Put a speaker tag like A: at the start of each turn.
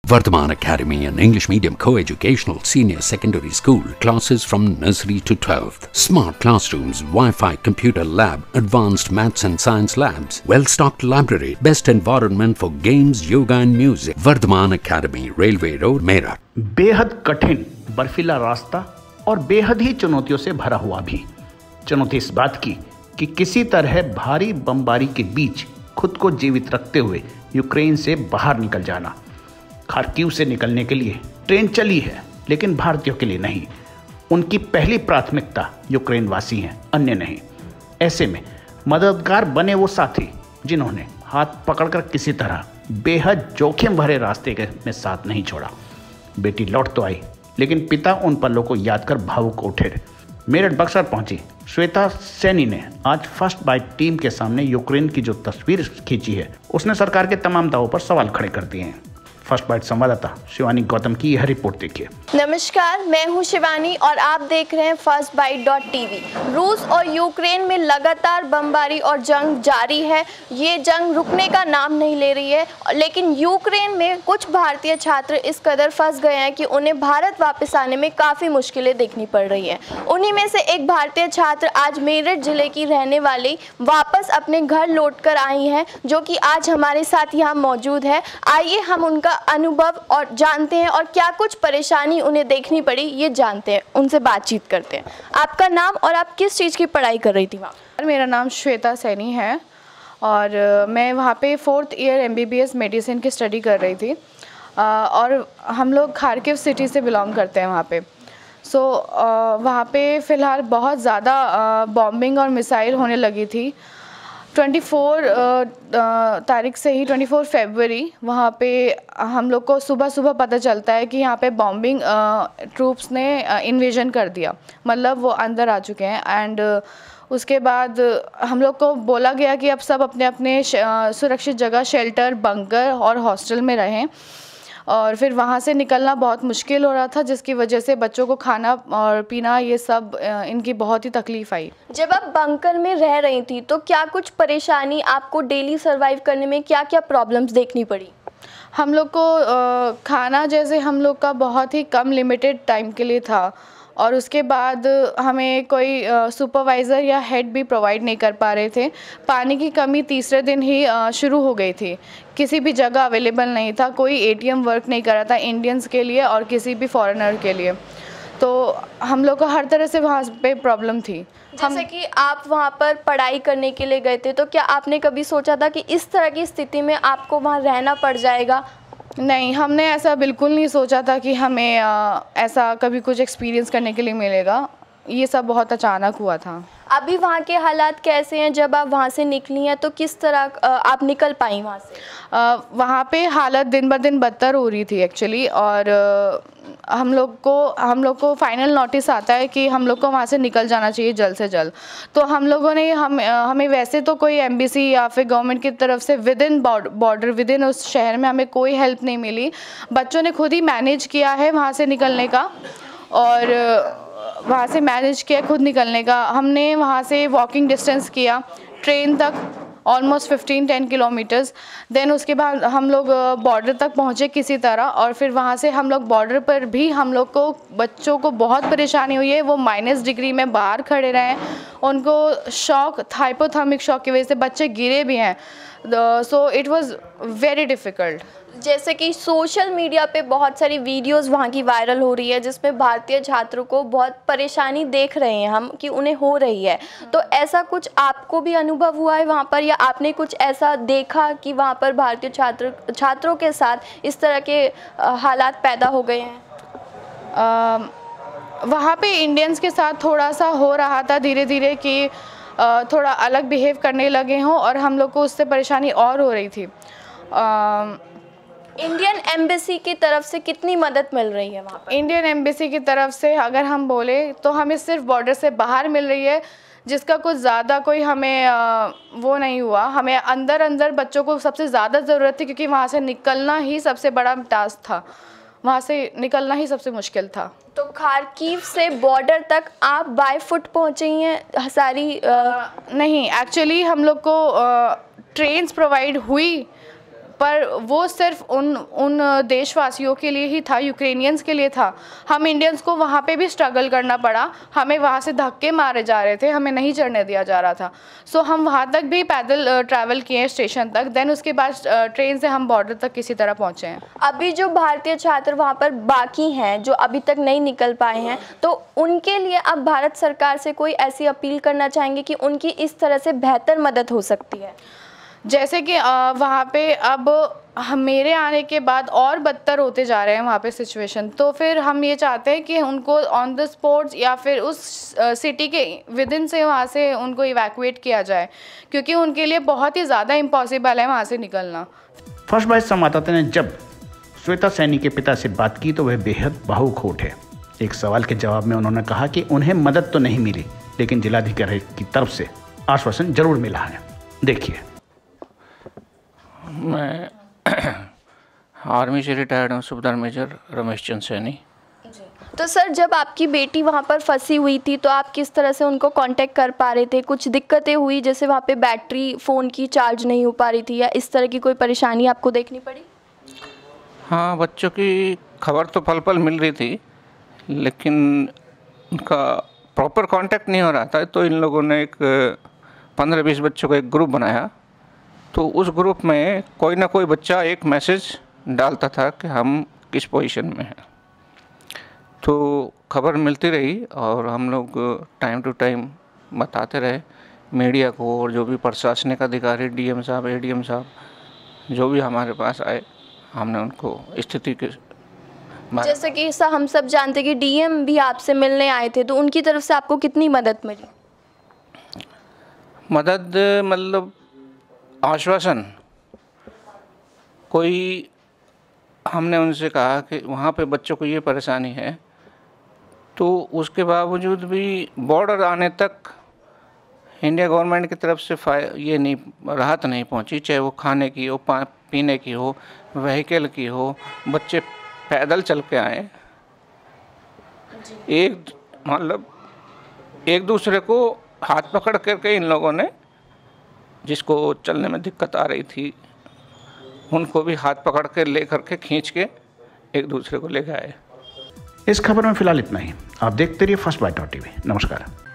A: Vardhaman Academy, an English medium co-educational senior secondary school, classes from nursery to 12th. Smart classrooms, Wi-Fi computer lab, advanced maths and science labs, well-stocked library, best environment for games, yoga and music. Vardhaman Academy, Railway Road, Meerut.
B: बेहद कठिन बर्फीला रास्ता और बेहद ही चुनौतियों से भरा हुआ भी। चुनौती इस बात की कि किसी तरह भारी बमबारी के बीच खुद को जीवित रखते हुए यूक्रेन से बाहर निकल जाना। खार्किव से निकलने के लिए ट्रेन चली है, लेकिन भारतीयों के लिए नहीं। उनकी पहली प्राथमिकता यूक्रेन वासी हैं, अन्य नहीं। ऐसे में मददगार बने वो साथी जिन्होंने हाथ पकड़कर किसी तरह बेहद जोखिम भरे रास्ते में साथ नहीं छोड़ा। बेटी लौट तो आई, लेकिन पिता उन पलों को याद कर भावुक उठे। मेरठ बक्सर पहुंची श्वेता सैनी ने आज फर्स्ट बाइट टीम के सामने यूक्रेन की जो तस्वीर खींची है, उसने सरकार के तमाम दावों पर सवाल खड़े कर दिए हैं। फर्स्ट बाइट संवाददाता शिवानी गौतम की यह रिपोर्ट देखिए।
C: नमस्कार, मैं हूं शिवानी और आप देख रहे हैं फर्स्ट बाइट .tv। रूस और यूक्रेन में लगातार बमबारी और जंग जारी है। ये जंग रुकने का नाम नहीं ले रही है, लेकिन यूक्रेन में कुछ भारतीय छात्र इस कदर फंस गए हैं कि उन्हें भारत वापस आने में काफ़ी मुश्किलें देखनी पड़ रही हैं। उन्हीं में से एक भारतीय छात्र आज मेरठ जिले की रहने वाली वापस अपने घर लौट कर आई हैं, जो कि आज हमारे साथ यहाँ मौजूद है। आइए हम उनका अनुभव और जानते हैं और क्या कुछ परेशानी उन्हें देखनी पड़ी ये जानते हैं, उनसे बातचीत करते हैं। आपका नाम और आप किस चीज़ की पढ़ाई कर रही थी वहाँ?
D: मेरा नाम श्वेता सैनी है और मैं वहाँ पे 4th ईयर MBBS मेडिसिन की स्टडी कर रही थी और हम लोग खार्किव सिटी से बिलोंग करते हैं वहाँ पे। वहाँ पे फ़िलहाल बहुत ज़्यादा बॉम्बिंग और मिसाइल होने लगी थी। 24 तारीख से ही 24 फरवरी वहाँ पे हम लोग को सुबह सुबह पता चलता है कि यहाँ पे बॉम्बिंग ट्रूप्स ने इन्वेजन कर दिया, मतलब वो अंदर आ चुके हैं। एंड उसके बाद हम लोग को बोला गया कि अब सब अपने अपने सुरक्षित जगह, शेल्टर, बंकर और हॉस्टल में रहें। और फिर वहाँ से निकलना बहुत मुश्किल हो रहा था, जिसकी वजह से बच्चों को खाना और पीना ये सब इनकी बहुत ही तकलीफ़ आई।
C: जब आप बंकर में रह रही थी तो क्या कुछ परेशानी आपको डेली सरवाइव करने में क्या क्या प्रॉब्लम्स देखनी पड़ी?
D: हम लोग को खाना जैसे हम लोग का बहुत ही कम लिमिटेड टाइम के लिए था और उसके बाद हमें कोई सुपरवाइज़र या हेड भी प्रोवाइड नहीं कर पा रहे थे। पानी की कमी तीसरे दिन ही शुरू हो गई थी। किसी भी जगह अवेलेबल नहीं था, कोई ATM वर्क नहीं कर रहा था इंडियंस के लिए और किसी भी फॉरेनर के लिए। तो हम लोग को हर तरह से वहाँ पे प्रॉब्लम थी।
C: जैसे कि आप वहाँ पर पढ़ाई करने के लिए गए थे, तो क्या आपने कभी सोचा था कि इस तरह की स्थिति में आपको वहाँ रहना पड़ जाएगा?
D: नहीं, हमने ऐसा बिल्कुल नहीं सोचा था कि हमें ऐसा कभी कुछ एक्सपीरियंस करने के लिए मिलेगा। ये सब बहुत अचानक हुआ था।
C: अभी वहाँ के हालात कैसे हैं? जब आप वहाँ से निकली हैं तो किस तरह आप निकल पाई वहाँ से?
D: वहाँ पे हालत दिन ब दिन बदतर हो रही थी एक्चुअली। और हम लोग को फाइनल नोटिस आता है कि हम लोग को वहाँ से निकल जाना चाहिए जल्द से जल्द। तो हम लोगों ने हमें वैसे तो कोई एम्बेसी या फिर गवर्नमेंट की तरफ से विदिन बॉर्डर, विदिन उस शहर में हमें कोई हेल्प नहीं मिली। बच्चों ने खुद ही मैनेज किया है वहाँ से निकलने का और वहाँ से मैनेज किया खुद निकलने का। हमने वहाँ से वॉकिंग डिस्टेंस किया ट्रेन तक, ऑलमोस्ट 15-10 किलोमीटर्स। देन उसके बाद हम लोग बॉर्डर तक पहुँचे किसी तरह और फिर वहाँ से हम लोग बॉर्डर पर भी हम लोग को बच्चों को बहुत परेशानी हुई है। वो -डिग्री में बाहर खड़े रहे, उनको शॉक, हाइपोथर्मिक शॉक की वजह से बच्चे गिरे भी हैं। So it was very difficult.
C: जैसे कि सोशल मीडिया पे बहुत सारी वीडियोस वहाँ की वायरल हो रही है, जिसमें भारतीय छात्रों को बहुत परेशानी देख रहे हैं हम कि उन्हें हो रही है। तो ऐसा कुछ आपको भी अनुभव हुआ है वहाँ पर, या आपने कुछ ऐसा देखा कि वहाँ पर भारतीय छात्रों के साथ इस तरह के हालात पैदा हो गए हैं?
D: वहाँ पे इंडियंस के साथ थोड़ा सा हो रहा था धीरे धीरे कि थोड़ा अलग बिहेव करने लगे हों और हम लोग को उससे परेशानी और हो रही थी।
C: इंडियन एम्बेसी की तरफ से कितनी मदद मिल रही है वहाँ पर?
D: इंडियन एम्बेसी की तरफ से अगर हम बोले तो हमें सिर्फ बॉर्डर से बाहर मिल रही है, जिसका कुछ ज़्यादा कोई हमें वो नहीं हुआ। हमें अंदर बच्चों को सबसे ज़्यादा ज़रूरत थी, क्योंकि वहाँ से निकलना ही सबसे बड़ा टास्क था, वहाँ से निकलना ही सबसे मुश्किल था।
C: तो खार्किव से बॉर्डर तक आप बाय फुट पहुँची हैं सारी?
D: नहीं, एक्चुअली हम लोग को ट्रेन्स प्रोवाइड हुई पर वो सिर्फ उन देशवासियों के लिए ही था, यूक्रेनियंस के लिए था। हम इंडियंस को वहाँ पे भी स्ट्रगल करना पड़ा, हमें वहाँ से धक्के मारे जा रहे थे, हमें नहीं चढ़ने दिया जा रहा था। सो हम वहाँ तक भी पैदल ट्रैवल किए स्टेशन तक, देन उसके बाद ट्रेन से हम बॉर्डर तक किसी तरह पहुँचे हैं।
C: अभी जो भारतीय छात्र वहाँ पर बाकी हैं, जो अभी तक नहीं निकल पाए हैं, तो उनके लिए अब भारत सरकार से कोई ऐसी अपील करना चाहेंगे कि उनकी इस तरह से बेहतर मदद हो सकती है?
D: जैसे कि वहाँ पे अब मेरे आने के बाद और बदतर होते जा रहे हैं वहाँ पे सिचुएशन, तो फिर हम ये चाहते हैं कि उनको ऑन द स्पॉट या फिर उस सिटी के विद इन से वहाँ से उनको इवैक्यूएट किया जाए, क्योंकि उनके लिए बहुत ही ज़्यादा इम्पॉसिबल है वहाँ से निकलना।
B: फर्स्ट बाइट संवाददाता ने जब श्वेता सैनी के पिता से बात की तो वह बेहद भावुक हो उठे। एक सवाल के जवाब में उन्होंने कहा कि उन्हें मदद तो नहीं मिली, लेकिन जिलाधिकारी की तरफ से आश्वासन जरूर मिला है। देखिए।
E: मैं आर्मी से रिटायर्ड हूँ, सूबेदार मेजर रमेश चंद सैनी।
C: तो सर, जब आपकी बेटी वहाँ पर फंसी हुई थी तो आप किस तरह से उनको कांटेक्ट कर पा रहे थे? कुछ दिक्कतें हुई, जैसे वहाँ पे बैटरी फ़ोन की चार्ज नहीं हो पा रही थी, या इस तरह की कोई परेशानी आपको देखनी पड़ी?
E: हाँ, बच्चों की खबर तो पल पल मिल रही थी, लेकिन उनका प्रॉपर कांटेक्ट नहीं हो रहा था। तो इन लोगों ने एक 15-20 बच्चों का एक ग्रुप बनाया। तो उस ग्रुप में कोई ना कोई बच्चा एक मैसेज डालता था कि हम किस पोजीशन में हैं। तो खबर मिलती रही और हम लोग टाइम टू टाइम बताते रहे मीडिया को, और जो भी प्रशासनिक अधिकारी, डीएम साहब, एडीएम साहब, जो भी हमारे पास आए, हमने उनको स्थिति के
C: जैसे कि हम सब जानते कि डीएम भी आपसे मिलने आए थे, तो उनकी तरफ से आपको कितनी मदद मिली?
E: मदद मतलब आश्वासन, कोई हमने उनसे कहा कि वहाँ पे बच्चों को ये परेशानी है, तो उसके बावजूद भी बॉर्डर आने तक इंडिया गवर्नमेंट की तरफ से ये नहीं राहत नहीं पहुँची, चाहे वो खाने की हो, पीने की हो, व्हीकल की हो। बच्चे पैदल चल के आए, एक दूसरे को हाथ पकड़ करके इन लोगों ने, जिसको चलने में दिक्कत आ रही थी, उनको भी हाथ पकड़ के ले करके खींच के एक दूसरे को ले गए।
B: इस खबर में फिलहाल इतना ही। आप देखते रहिए फर्स्ट बाइट.tv। नमस्कार।